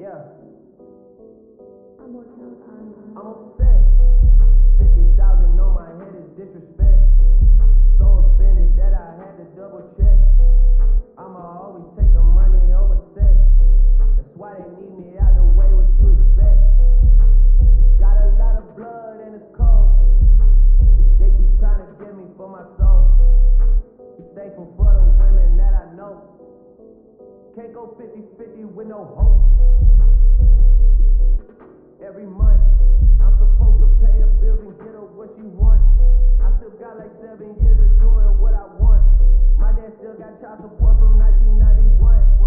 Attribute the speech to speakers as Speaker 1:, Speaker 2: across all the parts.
Speaker 1: Yeah,
Speaker 2: I'm working on
Speaker 1: I'm upset. 50,000 on my head is disrespect. So offended that I had to double check. I'ma always take the money over sex. That's why they need me out the way, what you expect. Got a lot of blood and it's cold. They keep trying to get me for my soul. Thankful for the women that I know. Can't go 50-50 with no hope. Every month, I'm supposed to pay her bills and get her what she want. I still got like 7 years of doing what I want. My dad still got child support from 1991.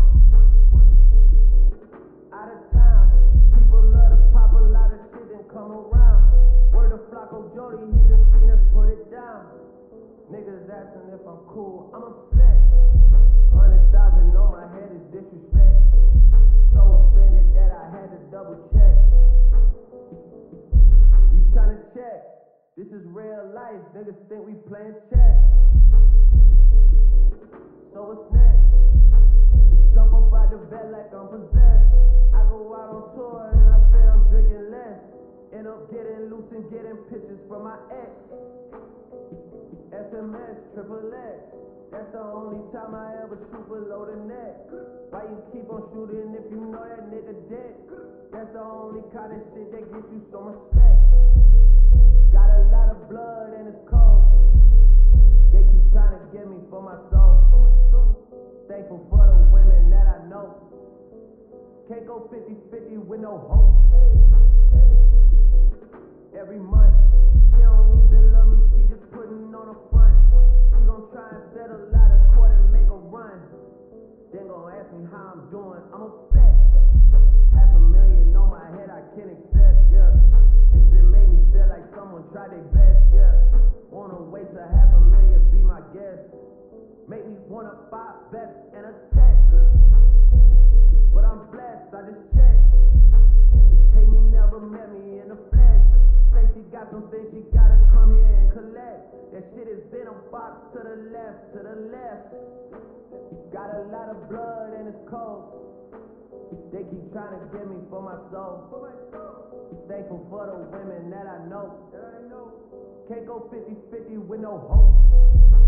Speaker 1: Out of town, people love to pop a lot of shit and come around. Word of Flocko Jody, he done seen us put it down. Niggas asking if I'm cool, I'm upset. 100,000 on my head is disrespect. So offended that I had to double check. You tryna check? This is real life, niggas think we playing chess. So what's next? Jump up out the bed like I'm possessed. I go out on tour and I say I'm drinking less. End up getting loose and getting pictures from my ex. SMS, triple X. That's the only time I ever shoot below the neck. Why you keep on shooting if you know that nigga dead? That's the only kind of shit that gets you some respect. Got a lot of blood and it's cold. They keep trying to get me for my soul. Thankful for the women that I know. Can't go 50-50 with no hope. Every month, she don't even love me, she just putting on a front. She gon' try and settle out of court and make a run. Then gon' ask me how I'm doing, I'm upset. $500,000 on my head, I can't accept, yeah. At least it made me feel like someone tried their best, yeah. Wanna waste a $500,000, be my guest. Make me wanna buy vests and a tech. But I'm blessed, I just checked. Hate me, never met me in the flesh. Say she got some things she gotta come here and collect. That shit is in a box to the left, to the left. Got a lot of blood and it's cold. They keep trying to get me for my soul. Thankful for the women that I know. Can't go 50-50 with no hope.